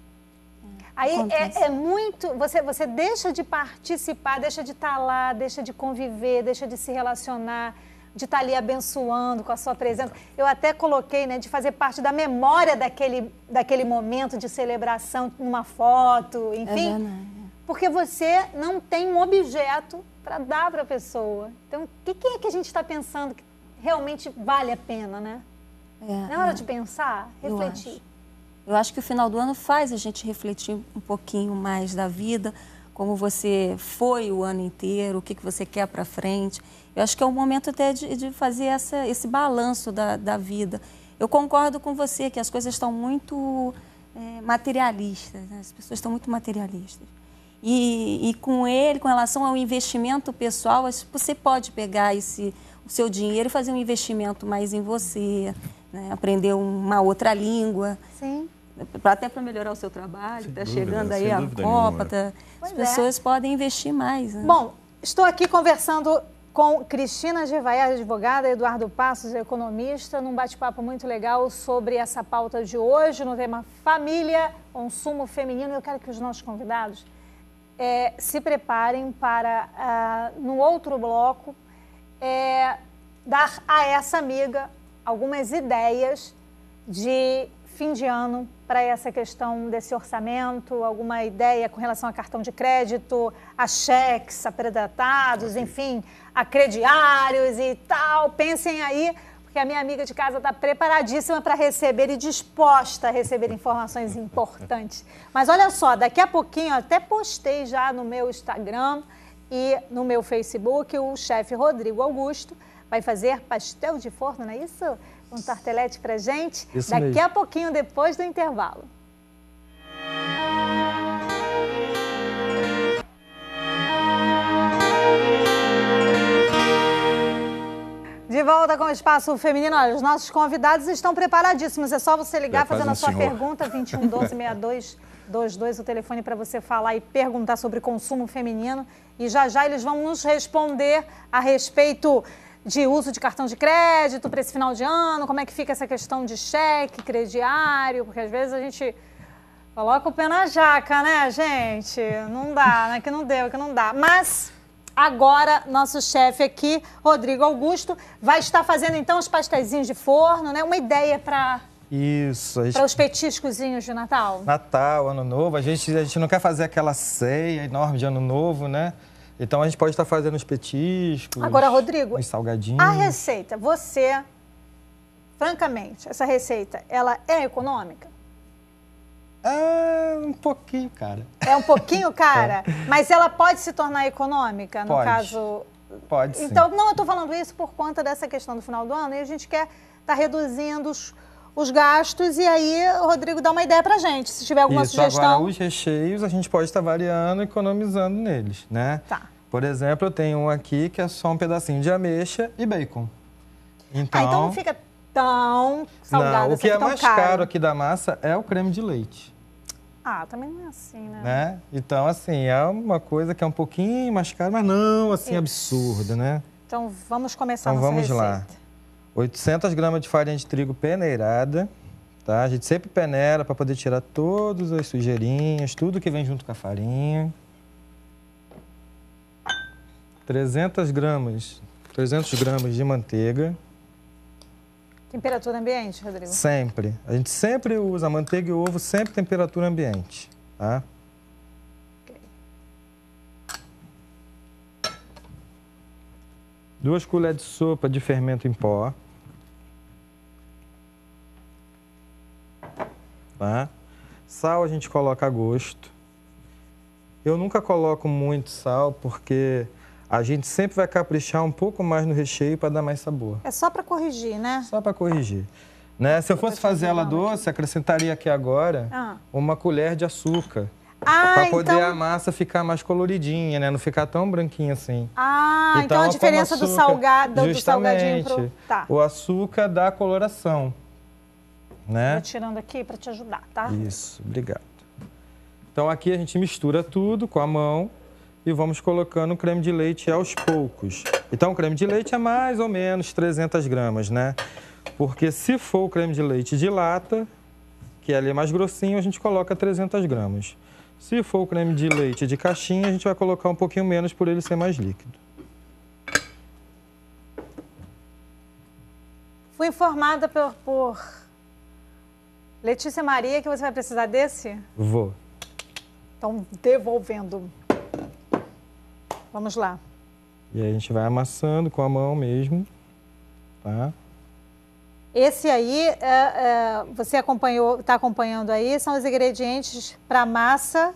Aí é, é muito, você, você deixa de participar, deixa de estar lá, deixa de conviver, deixa de se relacionar, de estar ali abençoando com a sua presença. Eu até coloquei, né, de fazer parte da memória daquele, daquele momento de celebração, numa foto, enfim. É porque você não tem um objeto para dar para a pessoa. Então, o que, que é que a gente está pensando que realmente vale a pena, né? É, Na hora é. de pensar, refletir. Eu acho que o final do ano faz a gente refletir um pouquinho mais da vida, como você foi o ano inteiro, o que, que você quer para frente. Eu acho que é o momento até de, de fazer essa, esse balanço da, da vida. Eu concordo com você que as coisas estão muito é, materialistas, né? As pessoas estão muito materialistas. E, e com ele, com relação ao investimento pessoal, você pode pegar esse, o seu dinheiro e fazer um investimento mais em você, né? Aprender uma outra língua. Sim. Até para melhorar o seu trabalho, está chegando aí sem a dúvida Copa, nenhuma. tá, as é. pessoas podem investir mais. Né? Bom, estou aqui conversando com Cristina Gevaert, advogada, Eduardo Passos, economista, num bate-papo muito legal sobre essa pauta de hoje, no tema família, consumo feminino. Eu quero que os nossos convidados é, se preparem para, uh, no outro bloco, é, dar a essa amiga algumas ideias de fim de ano para essa questão desse orçamento, alguma ideia com relação a cartão de crédito, a cheques, a predatados, enfim, a crediários e tal. Pensem aí, porque a minha amiga de casa está preparadíssima para receber e disposta a receber informações importantes. Mas olha só, daqui a pouquinho, eu até postei já no meu Instagram e no meu Facebook, o chefe Rodrigo Augusto vai fazer pastel de forno, não é isso? Um tartelete pra gente, Isso daqui mesmo. a pouquinho, depois do intervalo. De volta com o Espaço Feminino. Olha, os nossos convidados estão preparadíssimos. É só você ligar, Já faz fazendo a um sua senhor. pergunta, vinte e um, doze, sessenta e dois, vinte e dois, o telefone para você falar e perguntar sobre consumo feminino. E já já eles vão nos responder a respeito de uso de cartão de crédito para esse final de ano, como é que fica essa questão de cheque, crediário, porque às vezes a gente coloca o pé na jaca, né, gente? Não dá, né? Que não deu, que não dá. Mas agora, nosso chefe aqui, Rodrigo Augusto, vai estar fazendo então os pastéisinhos de forno, né? Uma ideia para Isso. A gente... os petiscozinhos de Natal. Natal, Ano Novo, a gente, a gente não quer fazer aquela ceia enorme de Ano Novo, né? Então a gente pode estar fazendo os petiscos, Agora, Rodrigo, os salgadinhos. a receita, você, francamente, essa receita, ela é econômica? É um pouquinho, cara. É um pouquinho cara, é. Mas ela pode se tornar econômica, no pode. caso... Pode, sim. Então, não, eu estou falando isso por conta dessa questão do final do ano e a gente quer estar reduzindo os, os gastos e aí o Rodrigo dá uma ideia pra gente, se tiver alguma isso, sugestão. Agora, os recheios a gente pode estar variando e economizando neles, né? Tá. Por exemplo, eu tenho um aqui que é só um pedacinho de ameixa e bacon. Então, ah, então não fica tão salgado. Não, o que é tão mais caro. caro aqui da massa é o creme de leite. Ah, também não é assim, né? né? Então, assim, é uma coisa que é um pouquinho mais cara, mas não, assim, Isso. absurda, né? Então, vamos começar Então, nossa vamos receita. lá. oitocentas gramas de farinha de trigo peneirada, tá? A gente sempre peneira para poder tirar todas as sujeirinhas, tudo que vem junto com a farinha. trezentas gramas, trezentos gramas de manteiga. Temperatura ambiente, Rodrigo? Sempre. A gente sempre usa manteiga e ovo, sempre temperatura ambiente, tá? Okay. Duas colheres de sopa de fermento em pó. Tá? Sal a gente coloca a gosto. Eu nunca coloco muito sal porque a gente sempre vai caprichar um pouco mais no recheio para dar mais sabor. É só para corrigir, né? Só para corrigir. Né? Se eu fosse fazer ela doce, acrescentaria aqui agora ah. uma colher de açúcar. Ah, para poder então... a massa ficar mais coloridinha, né? Não ficar tão branquinha assim. Ah, então, então a diferença açúcar, do salgado do salgadinho pro... Tá. O açúcar dá a coloração. Né? Vou tirando aqui para te ajudar, tá? Isso, obrigado. Então aqui a gente mistura tudo com a mão e vamos colocando o creme de leite aos poucos. Então o creme de leite é mais ou menos trezentas gramas, né? Porque se for o creme de leite de lata, que ele é mais grossinho, a gente coloca trezentas gramas. Se for o creme de leite de caixinha, a gente vai colocar um pouquinho menos por ele ser mais líquido. Fui informada por, por Letícia Maria que você vai precisar desse? Vou. Então, devolvendo. Vamos lá. E aí a gente vai amassando com a mão mesmo, tá? Esse aí, é, é, você acompanhou, está acompanhando aí, são os ingredientes para a massa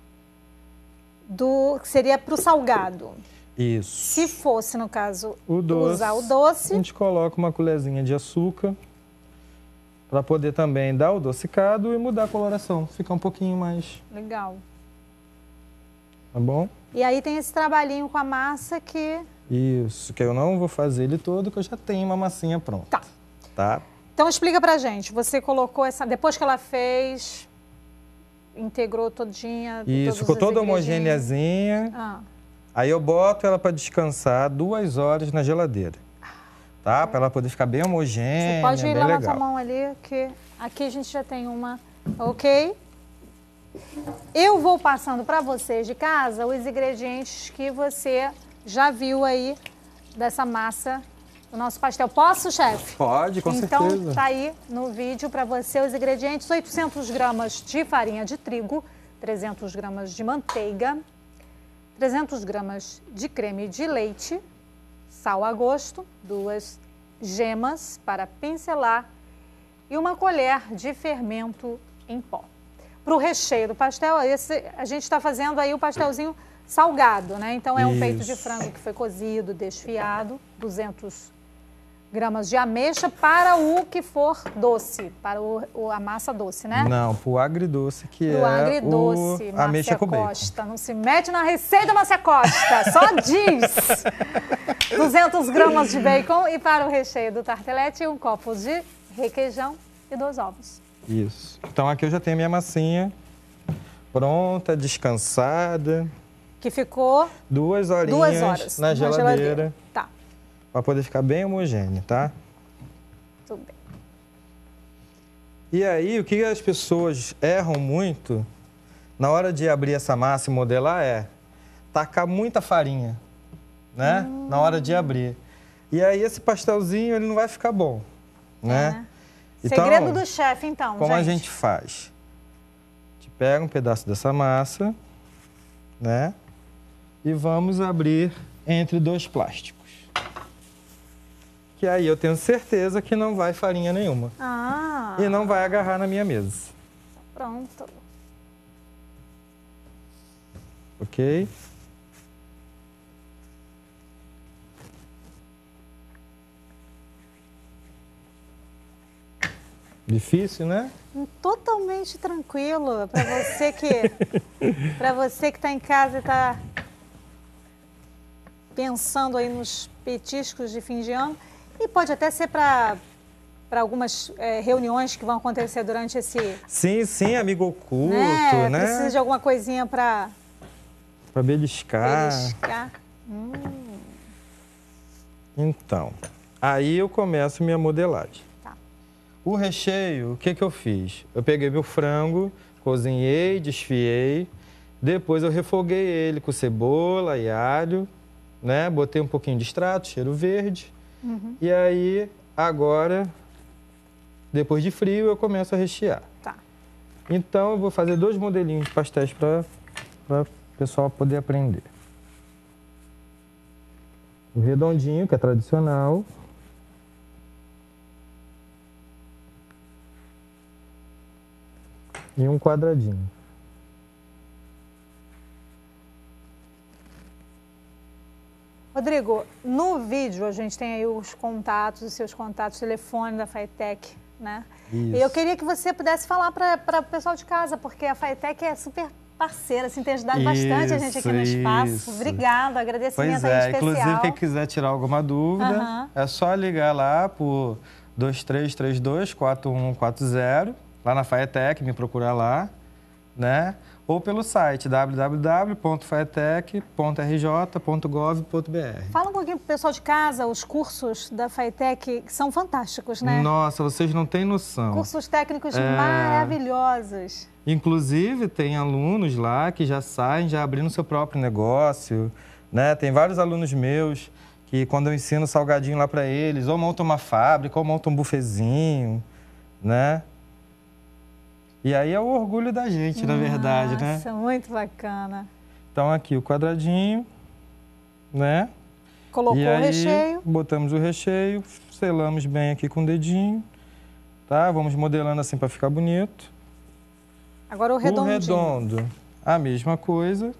do que seria para o salgado. Isso. Se fosse, no caso, o doce, usar o doce... A gente coloca uma colherzinha de açúcar para poder também dar o docicado e mudar a coloração. Fica um pouquinho mais... Legal. Tá bom? E aí tem esse trabalhinho com a massa que... Isso, que eu não vou fazer ele todo, que eu já tenho uma massinha pronta. Tá. Tá? Então explica pra gente, você colocou essa... Depois que ela fez, integrou todinha... Isso, ficou toda homogêneazinha. Ah. Aí eu boto ela para descansar duas horas na geladeira. Tá? Para ela poder ficar bem homogênea, você pode ir bem lá legal. na sua mão ali, que aqui a gente já tem uma... Ok? Eu vou passando para vocês de casa os ingredientes que você já viu aí dessa massa do nosso pastel. Posso, chefe? Pode, com então, certeza. Então, tá aí no vídeo para você os ingredientes. oitocentas gramas de farinha de trigo, trezentas gramas de manteiga, trezentas gramas de creme de leite, sal a gosto, duas gemas para pincelar e uma colher de fermento em pó. Para o recheio do pastel, esse, a gente está fazendo aí o pastelzinho salgado, né? Então é um Isso. peito de frango que foi cozido, desfiado, duzentas gramas de ameixa para o que for doce, para o, o, a massa doce, né? Não, para o agridoce, que pro é agridoce, o ameixa com bacon. Costa. Não se mete na receita, Márcia Costa, só diz. duzentas gramas de bacon e para o recheio do tartelete, um copo de requeijão e dois ovos. Isso. Então aqui eu já tenho minha massinha pronta, descansada. Que ficou duas horinhas duas horas na, na geladeira. geladeira. Tá. Para poder ficar bem homogêneo, tá? Tudo bem. E aí, o que as pessoas erram muito na hora de abrir essa massa e modelar é tacar muita farinha, né? Hum. Na hora de abrir. E aí esse pastelzinho, ele não vai ficar bom, né? É. Então, segredo do chefe, então, como gente. a gente faz? A gente pega um pedaço dessa massa, né? E vamos abrir entre dois plásticos. Que aí eu tenho certeza que não vai farinha nenhuma. Ah. E não vai agarrar na minha mesa. Pronto. Ok? Difícil, né? Totalmente tranquilo. Para você que para você que está em casa e está pensando aí nos petiscos de fim de ano. E pode até ser para para algumas é, reuniões que vão acontecer durante esse... Sim, sim, amigo oculto, né? né? Precisa de alguma coisinha para... Para beliscar. beliscar. Hum. Então, aí eu começo minha modelagem. Tá. O recheio, o que que eu fiz? Eu peguei meu frango, cozinhei, desfiei, depois eu refoguei ele com cebola e alho, né? Botei um pouquinho de extrato, cheiro verde. Uhum. E aí, agora, depois de frio, eu começo a rechear. Tá. Então, eu vou fazer dois modelinhos de pastéis para o pessoal poder aprender. O redondinho, que é tradicional. E um quadradinho. Rodrigo, no vídeo a gente tem aí os contatos, os seus contatos, telefone da Faetec, né? Isso. E eu queria que você pudesse falar para o pessoal de casa, porque a Faetec é super parceira, assim, tem ajudado bastante a gente aqui no espaço. Isso. Obrigado, agradecimento Pois aí é, especial. inclusive quem quiser tirar alguma dúvida, Uhum. é só ligar lá por dois três três dois, quatro um quatro zero, lá na Faetec, me procurar lá, né? Ou pelo site w w w ponto faetec ponto r j ponto gov ponto b r. Fala um pouquinho pro pessoal de casa, os cursos da Faetec são fantásticos, né? Nossa, vocês não têm noção. Cursos técnicos É... maravilhosos. Inclusive, tem alunos lá que já saem, já abrindo seu próprio negócio, né? Tem vários alunos meus que, quando eu ensino salgadinho lá para eles, ou montam uma fábrica, ou montam um bufezinho, né? E aí é o orgulho da gente, na verdade, né? Nossa, muito bacana. Então, aqui o quadradinho, né? Colocou e aí, o recheio. Botamos o recheio, selamos bem aqui com o dedinho, tá? Vamos modelando assim para ficar bonito. Agora o redondinho. O redondo, a mesma coisa.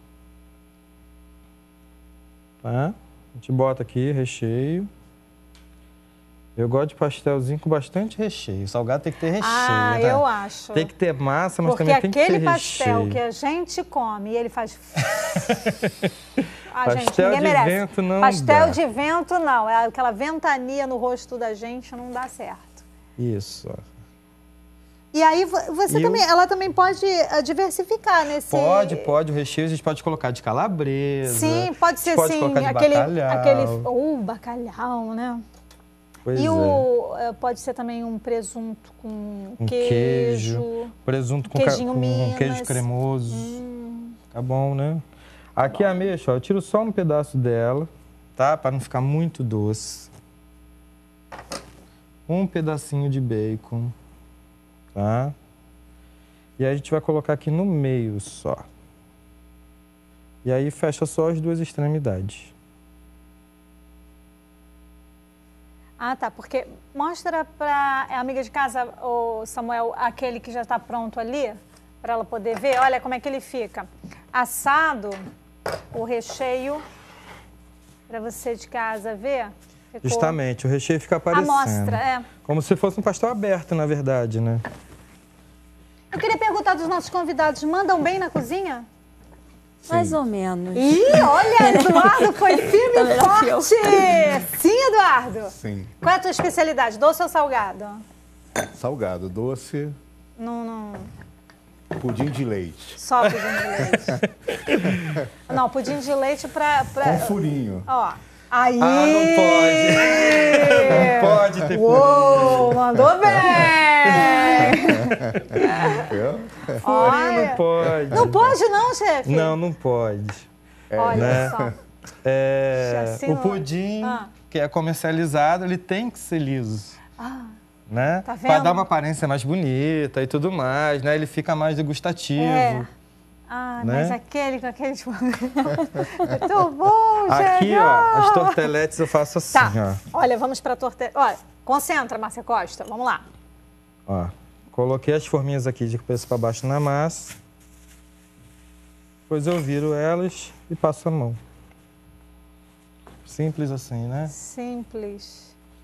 Tá? A gente bota aqui recheio. Eu gosto de pastelzinho com bastante recheio. Salgado tem que ter recheio, Ah, né? eu acho. Tem que ter massa, mas Porque também tem que ter aquele recheio. pastel que a gente come e ele faz... ah, gente, Pastel ninguém de merece. vento não Pastel dá. de vento não. É aquela ventania no rosto da gente, não dá certo. Isso. E aí você E também, eu- ela também pode eh, diversificar nesse... Pode, pode. O recheio a gente pode colocar de calabresa. Sim, pode a ser gente pode sim, colocar de aquele, bacalhau. aquele, uh, bacalhau, né? Pois e é. o eh, pode ser também um presunto com Um queijo, queijo, presunto com, ca- queijinho com Minas. queijo cremoso. Hum. Tá bom, né? Aqui a ameixa, ó, eu tiro só um pedaço dela, tá? Para não ficar muito doce. Um pedacinho de bacon, tá? E aí a gente vai colocar aqui no meio só. E aí fecha só as duas extremidades. Ah, tá, porque mostra para a amiga de casa, o Samuel, aquele que já está pronto ali, para ela poder ver. Olha como é que ele fica. Assado, o recheio, para você de casa ver. Ficou... Justamente, o recheio fica aparecendo. A mostra, é. Como se fosse um pastel aberto, na verdade, né? Eu queria perguntar dos nossos convidados, mandam bem na cozinha? Mais ou menos. Ih, olha, Eduardo foi firme Tá e melhor que eu. forte! Sim, Eduardo? Sim. Qual é a tua especialidade, doce ou salgado? Salgado, doce, Não, não... pudim de leite. Só pudim de leite. Não, pudim de leite pra... pra... Com furinho. Ó, aí... Ah, não pode. Não pode ter Uou, mandou bem! Viu? Olha, Não pode. não pode não, chefe? Não, não pode. Olha né? só. É, Assim o não- pudim Ah. que é comercializado, ele tem que ser liso. Ah, Né? Tá Para vendo? dar uma aparência mais bonita e tudo mais, né? Ele fica mais degustativo. é. Ah, Né? mas aquele com aquele... Muito bom, Aqui, gente! ó, as torteletes eu faço assim, Tá, olha, vamos pra torta... Olha, concentra, Márcia Costa, vamos lá. ó. Ó, coloquei as forminhas aqui de cabeça para baixo na massa. Depois eu viro elas e passo a mão. Simples assim, né? Simples.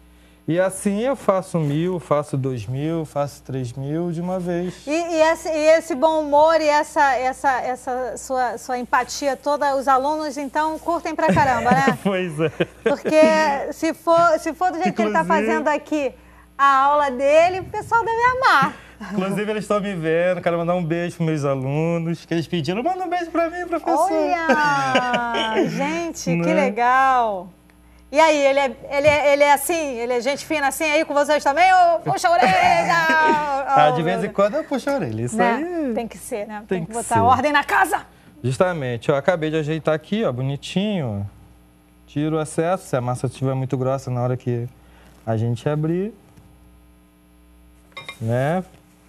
E assim eu faço mil, faço dois mil, faço três mil de uma vez. E, e, esse, e esse bom humor e essa, essa, essa sua, sua empatia toda, os alunos, então, curtem pra caramba, né? Pois é. Porque se for, se for do jeito Inclusive... que ele tá fazendo aqui a aula dele, o pessoal deve amar. Inclusive, eles estão me vendo, quero mandar um beijo para meus alunos, que eles pediram, manda um beijo para mim, professor. Olha, gente, que legal. E aí, ele é, ele, é, ele é assim, ele é gente fina assim aí com vocês também, ou puxa a orelha? Ah, de vez em quando eu puxo a orelha, isso né? aí... Tem que ser, né? Tem, Tem que que botar ser. ordem na casa. Justamente, ó, acabei de ajeitar aqui, ó, bonitinho, ó. Tiro o excesso, se a massa estiver muito grossa na hora que a gente abrir, né?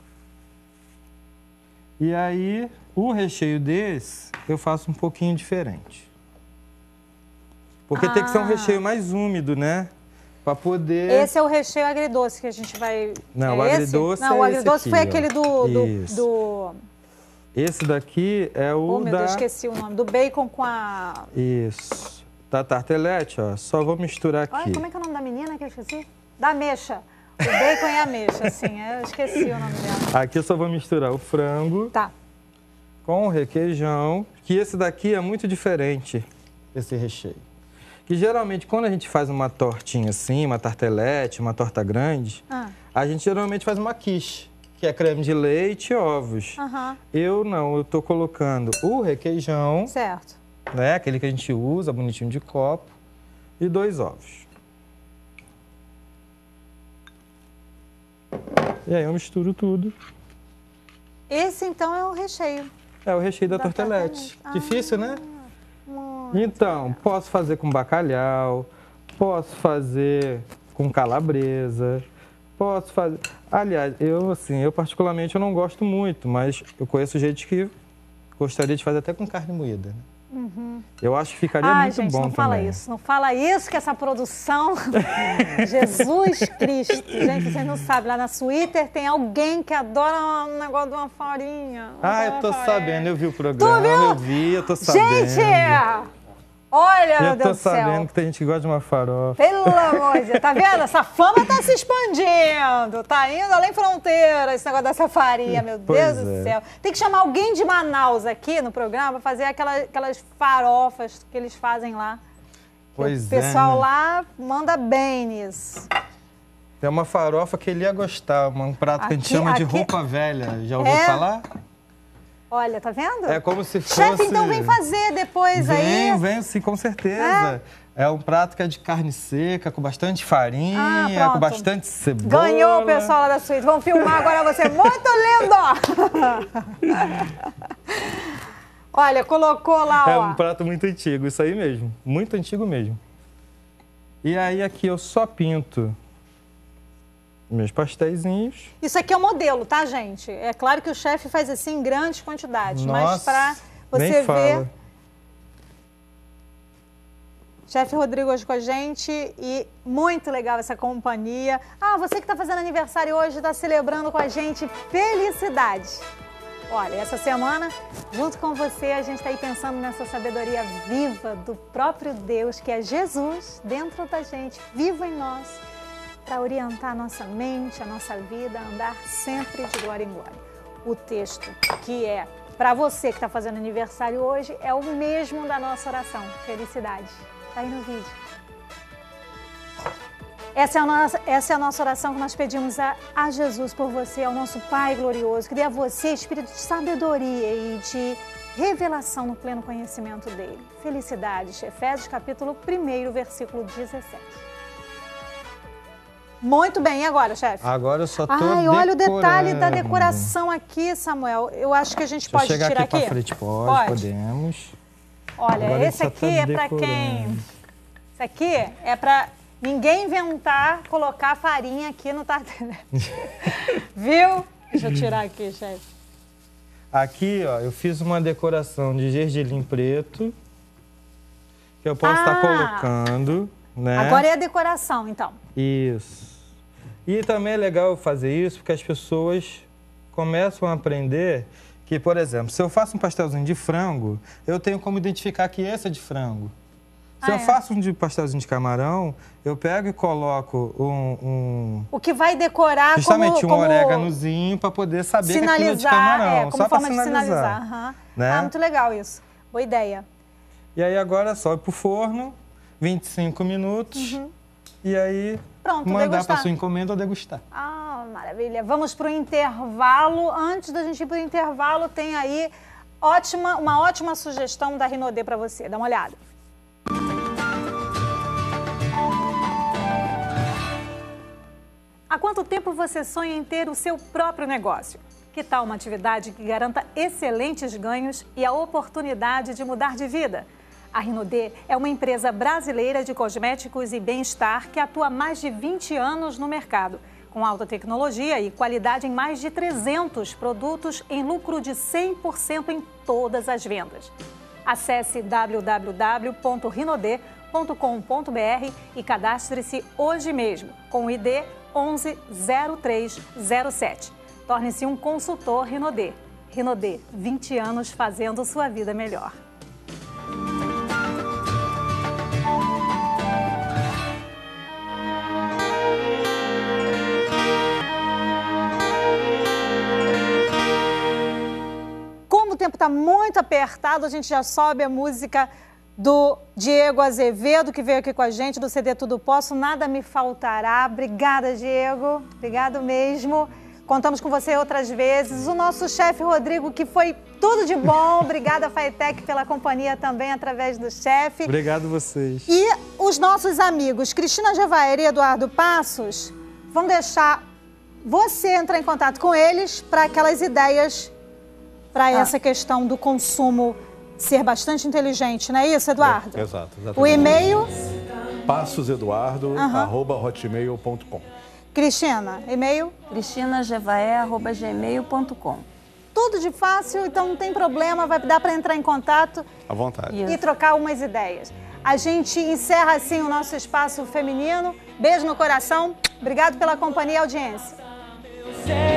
E aí, o recheio desse, eu faço um pouquinho diferente. Porque ah. tem que ser um recheio mais úmido, né? Para poder... Esse é o recheio agridoce que a gente vai... Não, é o agridoce Não, é o agridoce esse aqui, foi ó. aquele do, do, do... Esse daqui é o oh, meu da... Deus, esqueci o nome. Do bacon com a... Isso. Da tartelete, ó. Só vou misturar aqui. Olha, como é que é o nome da menina que eu esqueci? Da ameixa. O bacon e a ameixa, assim. Eu esqueci o nome dela. Aqui eu só vou misturar o frango. Tá. Com o requeijão. Que esse daqui é muito diferente, esse recheio. Que geralmente, quando a gente faz uma tortinha assim, uma tartelete, uma torta grande, ah. a gente geralmente faz uma quiche, que é creme de leite e ovos. Uhum. Eu não, eu tô colocando o requeijão. Certo. Né, aquele que a gente usa, bonitinho de copo, e dois ovos. E aí eu misturo tudo. Esse, então, é o recheio. É o recheio da, da tortelete. tortelete. Difícil, ah. né? Então, posso fazer com bacalhau, posso fazer com calabresa, posso fazer... Aliás, eu, assim, eu particularmente eu não gosto muito, mas eu conheço gente que gostaria de fazer até com carne moída. Né? Uhum. Eu acho que ficaria Ai, muito gente, bom não fala também. isso, não fala isso, que essa produção... Jesus Cristo. Gente, vocês não sabem, lá na Twitter tem alguém que adora um negócio de uma farinha. Ah, eu tô sabendo, eu vi o programa, eu vi, eu tô sabendo. Gente! Olha, meu Deus do céu. Eu tô sabendo que tem gente que gosta de uma farofa. Pelo amor de Deus, tá vendo? Essa fama tá se expandindo, tá indo além fronteira, esse negócio dessa farinha, meu pois Deus é. do céu. Tem que chamar alguém de Manaus aqui no programa pra fazer aquela, aquelas farofas que eles fazem lá. Pois o pessoal é, né? lá manda bem nisso. Tem uma farofa que ele ia gostar, um prato aqui, que a gente chama de aqui... roupa velha. Já ouviu é... falar? Olha, tá vendo? É como se fosse... Chefe, então vem fazer depois venho, aí. Venho, venho sim, com certeza. É. é um prato que é de carne seca, com bastante farinha, ah, com bastante cebola. Ganhou o pessoal lá da suíte. Vamos filmar agora você. Muito lindo! Olha, colocou lá, ó. É um prato muito antigo, isso aí mesmo. Muito antigo mesmo. E aí aqui eu só pinto meus pasteizinhos. Isso aqui é o modelo, tá, gente? É claro que o chefe faz assim em grandes quantidades, Nossa, mas para você ver... Chefe Rodrigo hoje com a gente e muito legal essa companhia. Ah, você que está fazendo aniversário hoje, está celebrando com a gente, felicidade! Olha, essa semana, junto com você, a gente está aí pensando nessa sabedoria viva do próprio Deus, que é Jesus, dentro da gente, vivo em nós, para orientar a nossa mente, a nossa vida, a andar sempre de glória em glória. O texto que é para você que está fazendo aniversário hoje é o mesmo da nossa oração. Felicidade. Está aí no vídeo. Essa é, a nossa, essa é a nossa oração que nós pedimos a, a Jesus por você, ao nosso Pai glorioso, que dê a você espírito de sabedoria e de revelação no pleno conhecimento dele. Felicidades. Efésios capítulo um, versículo dezessete. Muito bem, e agora, chefe? Agora eu só tô Ai, olha decorando. o detalhe da decoração aqui, Samuel. Eu acho que a gente Deixa pode chegar tirar aqui. aqui. Pra frente, pode, pode, podemos. Olha, agora esse aqui tá é para quem... Esse aqui é para ninguém inventar colocar farinha aqui no tartelete. Viu? Deixa eu tirar aqui, chefe. Aqui, ó, eu fiz uma decoração de gergelim preto, que eu posso estar ah, colocando, né? Agora é a decoração, então. Isso. E também é legal fazer isso porque as pessoas começam a aprender que, por exemplo, se eu faço um pastelzinho de frango, eu tenho como identificar que esse é de frango. Se Ah, eu é? faço um de pastelzinho de camarão, eu pego e coloco um... um O que vai decorar justamente como... um como oréganozinho para poder saber sinalizar, que aquilo é de camarão. é, como só forma para de sinalizar. sinalizar. Aham. Né? Ah, muito legal isso. Boa ideia. E aí agora sobe pro forno, vinte e cinco minutos, Uhum. e aí Pronto, mandar degustar. para sua encomenda ou degustar. Ah, maravilha. Vamos para o intervalo. Antes da gente ir para o intervalo, tem aí ótima, uma ótima sugestão da Rinodê para você. Dá uma olhada. Há quanto tempo você sonha em ter o seu próprio negócio? Que tal uma atividade que garanta excelentes ganhos e a oportunidade de mudar de vida? A Rinodê é uma empresa brasileira de cosméticos e bem-estar que atua há mais de vinte anos no mercado, com alta tecnologia e qualidade em mais de trezentos produtos em lucro de cem por cento em todas as vendas. Acesse w w w ponto rinodê ponto com ponto b r e cadastre-se hoje mesmo com o I D onze zero três zero sete. Torne-se um consultor Rinodê. Rinodê, vinte anos fazendo sua vida melhor. Como o tempo está muito apertado, a gente já sobe a música do Diego Azevedo, que veio aqui com a gente, do C D Tudo Posso, Nada Me Faltará. Obrigada, Diego. Obrigado mesmo. Contamos com você outras vezes. O nosso chefe Rodrigo, que foi tudo de bom. Obrigada, Faetec, pela companhia também através do chefe. Obrigado vocês. E os nossos amigos Cristina Jevaer e Eduardo Passos vão deixar você entrar em contato com eles para aquelas ideias para Ah. essa questão do consumo ser bastante inteligente, não é isso, Eduardo? É, exato, exatamente. O e-mail? passoseduardo arroba hotmail ponto com. Cristina, e-mail? cristina jevaer arroba gmail ponto com. Tudo de fácil, então não tem problema, vai dar para entrar em contato À vontade. e trocar umas ideias. A gente encerra assim o nosso espaço feminino. Beijo no coração. Obrigado pela companhia e audiência.